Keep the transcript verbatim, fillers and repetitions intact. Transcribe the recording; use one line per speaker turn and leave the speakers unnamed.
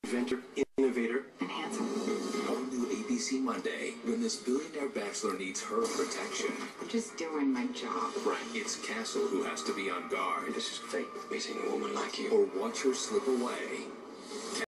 inventor, innovator,
and handsome.
All new A B C Monday, when this billionaire bachelor needs her protection.
I'm just doing my job.
Right, it's Castle who has to be on guard.
This is fate, meeting a woman like you.
Or watch her slip away.